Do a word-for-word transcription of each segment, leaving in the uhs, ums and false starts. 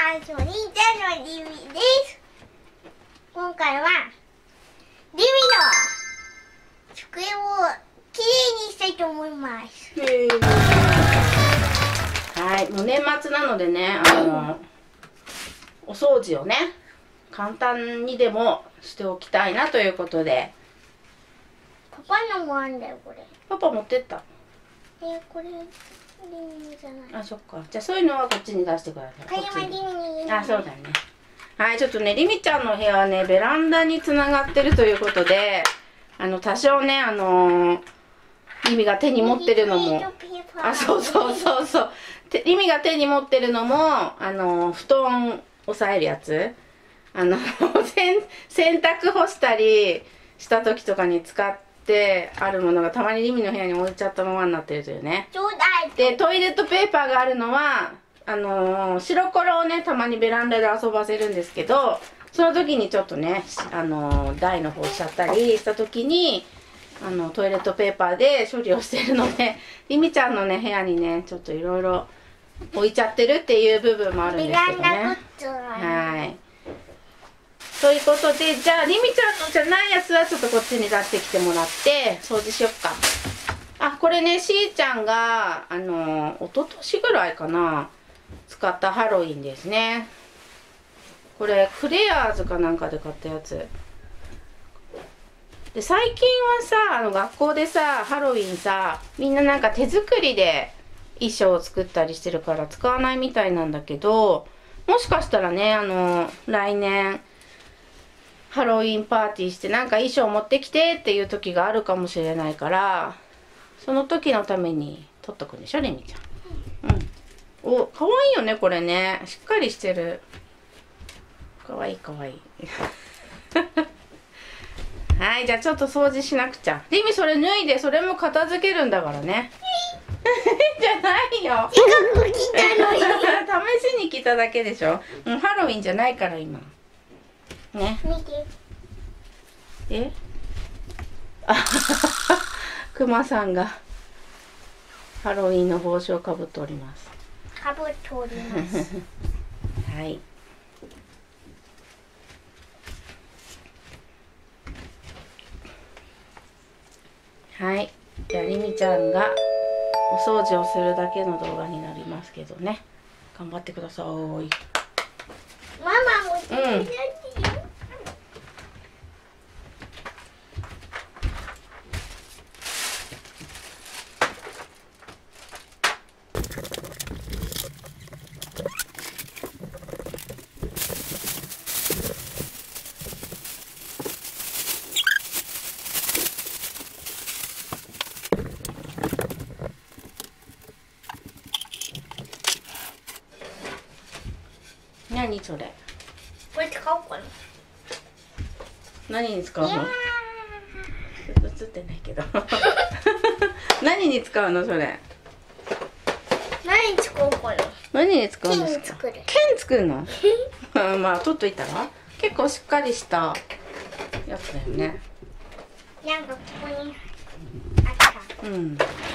ん、しょりんちゃんのリミです。今回はリミの机をきれいにしたいと思います。 はい、もう年末なのでね、あのお掃除をね簡単にでもしておきたいなということで。 パパのもあんだよこれ。 パパ持ってった。 えー、これリミじゃない。 あ、そっか。じゃあそういうのはこっちに出してください。 これはリミ。 あ、そうだね。はい、ちょっとね、リミちゃんの部屋はね、ベランダにつながってるということで、あの、多少ね、あのー、リミが手に持ってるのも、あ、そうそうそうそう。リミが手に持ってるのも、あのー、布団押さえるやつ。あの、洗洗濯干したりした時とかに使ってあるものがたまにリミの部屋に置いちゃったままになってるというね。 ちょうだい。 で、トイレットペーパーがあるのは、あのー、白コロをねたまにベランダで遊ばせるんですけど、その時にちょっとね、あのー、台の方しちゃったりした時にあのトイレットペーパーで処理をしてるので、リミちゃんのね部屋にねちょっといろいろ置いちゃってるっていう部分もあるんですけどね。はい。ということで、じゃあリミちゃんのじゃないやつはちょっとこっちに出してきてもらって掃除しよっか。あ、これね、しーちゃんがあのー、一昨年ぐらいかな使ったハロウィンですね。これクレアーズかなんかで買ったやつで、最近はさ、あの学校でさハロウィンさ、みんななんか手作りで衣装を作ったりしてるから使わないみたいなんだけど、もしかしたらね、あの来年ハロウィンパーティーしてなんか衣装持ってきてっていう時があるかもしれないから、その時のために撮っとくんでしょ、レミちゃん。うん。お、かわいいよね、これね。しっかりしてる。かわいいかわいい。はい、じゃあちょっと掃除しなくちゃ。リミそれ脱いで、それも片付けるんだからね。じゃないよ。 せっかく来たのに。 試しに来ただけでしょ。うん、ハロウィンじゃないから今。ね。 見て。 え？あクマさんがハロウィンの帽子をかぶっております。 かぶっております。 はい。はい。じゃあリミちゃんがお掃除をするだけの動画になりますけどね。頑張ってください。 ママも手伝ってよ。 何それ？ これ使おうかな。 何に使うの？映ってないけど。何に使うのそれ？ 何に使おうかな。 何に使うんですか？ 剣作る。 剣作るの？まあ取っといたら？結構しっかりしたやつだよね。 なんかここにあった。 うん。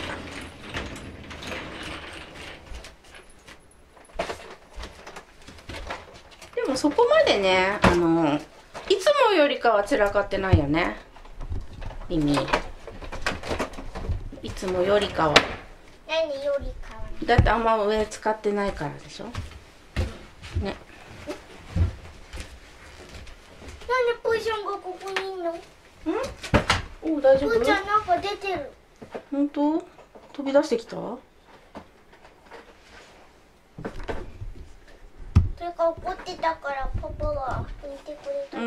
でもそこまでね、あのいつもよりかは散らかってないよね。リミ。いつもよりかは。 何よりかは。 だってあんま上使ってないからでしょ。ね。 なんでポジションがここにいんの？ うん？お、大丈夫？ ポーちゃんなんか出てる。 本当？飛び出してきた？ それか怒ってたからパパが拭いてくれた。 うん。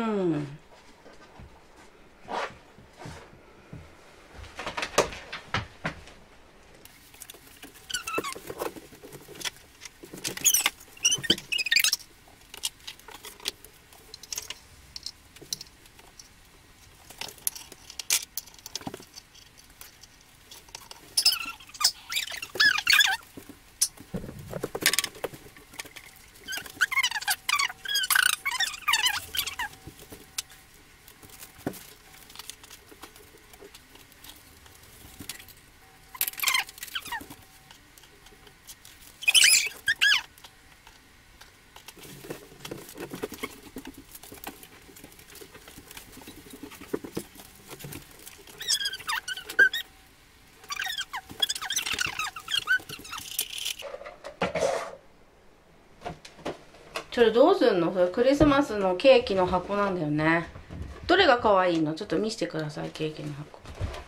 それどうすんの？それクリスマスのケーキの箱なんだよね。どれが可愛いの？ちょっと見せてください、ケーキの箱。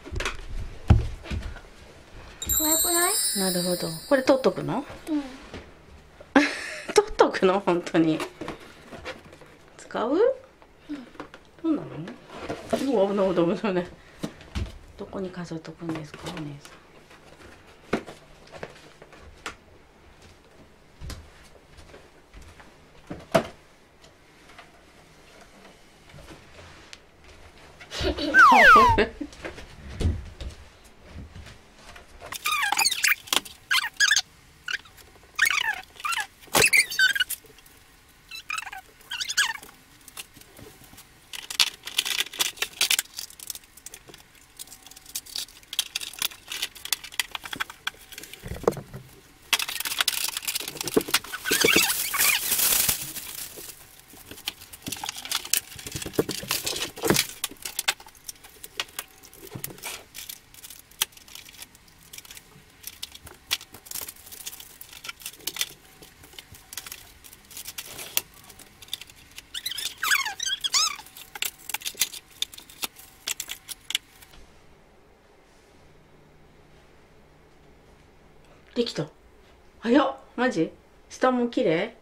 可愛くない？ なるほど。これ取っとくの？ うん。 取っとくの？本当に使う？うん、どうなの？うわ、危ない危ない危ないね。どこに飾っとくんですか、お姉さん。できた。早っ。マジ？下も綺麗？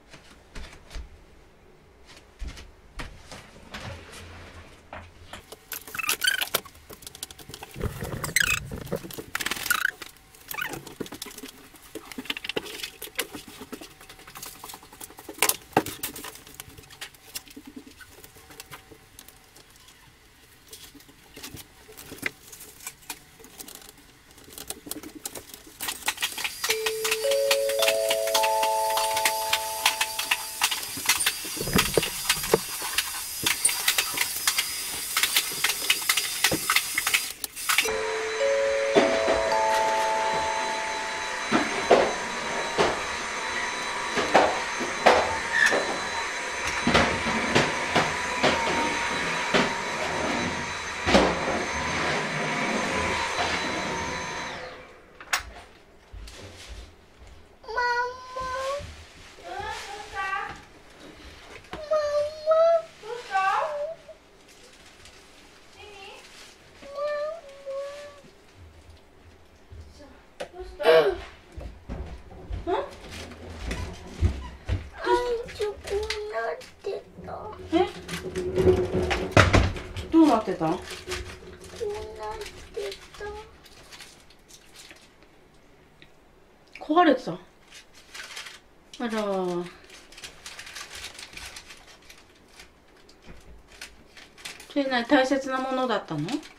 どうなってた？ こうなってた。 壊れてた？あらー。それなに大切なものだったの？あらー。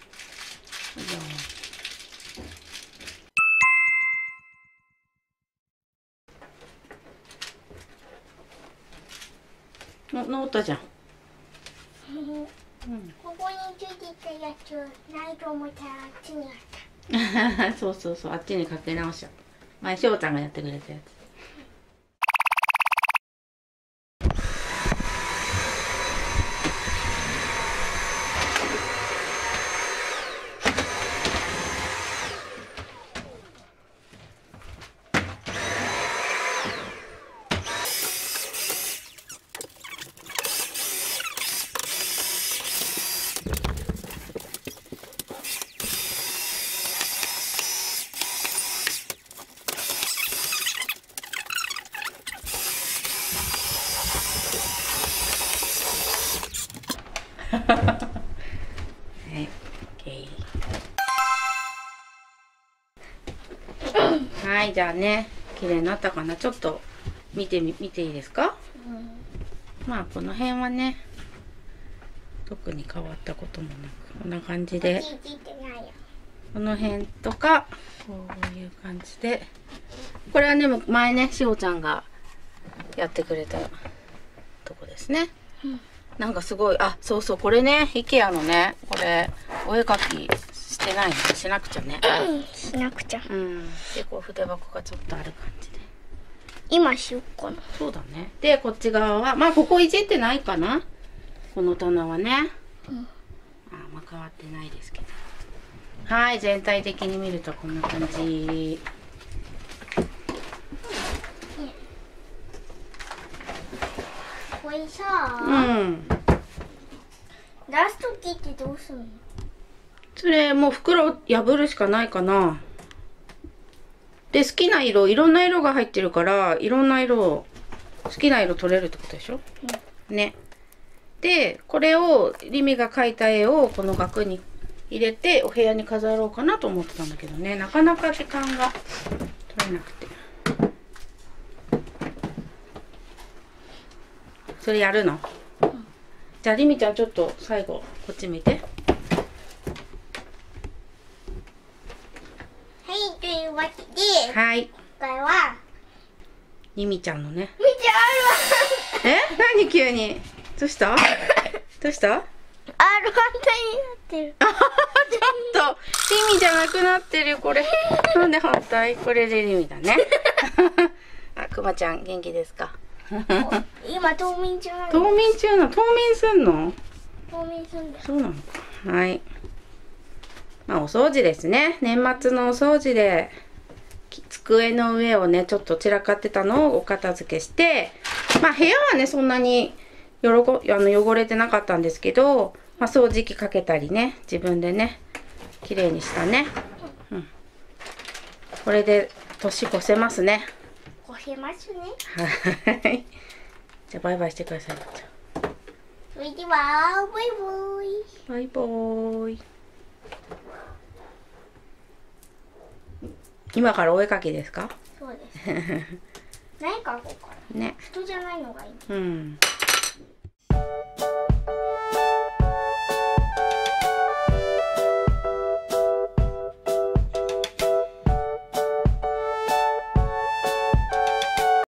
の治ったじゃん。 うん、ここについてたやつないと思ったらあっちにあった。 そうそうそう、あっちにかけ直しちゃった。前しょうちゃんがやってくれたやつ。はい、OK。はい、じゃあね、綺麗になったかな。ちょっと見てみ見ていいですか？うん、まあこの辺はね、特に変わったこともなく、こんな感じで、この辺とかこういう感じで、これはね前ねしおちゃんがやってくれたとこですね。うん、なんかすごい、あ、そうそう、これね、IKEA のね、これ、お絵描きしてないの？しなくちゃね。 しなくちゃ。 うん。で、こう筆箱がちょっとある感じで。 今しよっかな。 そうだね。で、こっち側は、まあ、ここいじってないかな？この棚はね。うん。あ、まあ、変わってないですけど。はい、全体的に見るとこんな感じ。 れさ、 うん。 出すときってどうするの？ それもう袋破るしかないかな。で、好きな色、いろんな色が入ってるから、いろんな色を、好きな色取れるってことでしょ？うん、ね。で、これを、リミが描いた絵をこの額に入れて、お部屋に飾ろうかなと思ってたんだけどね。なかなか時間が取れなくて。それやるの？うん、じゃあ、リミちゃんちょっと最後、こっち見て。 はい、というわけで、 はい。 今回は、 リミちゃんのね。 見てあるわ。 え？何急に？どうした？どうした？ アール反対になってる。 あはは、ちょっと、リミじゃなくなってる、これ。なんで反対？これでリミだね。あ、くまちゃん、元気ですか？ 今、冬眠中なの。 冬眠中なの？冬眠すんの？ 冬眠すんだよ。 そうなのか。はい。まあ、お掃除ですね。年末のお掃除で、机の上をね、ちょっと散らかってたのをお片付けして、まあ、部屋はね、そんなによろこ、あの、汚れてなかったんですけど、まあ、掃除機かけたりね、自分でね、綺麗にしたね。うん。これで、年越せますね。 越せますね。 はい。じゃあ、バイバイしてください。 それでは、バイバイ。 バイバーイ。今からお絵かきですか？ そうです。何描こうかな。 ね。 人じゃないのがいい。 うん。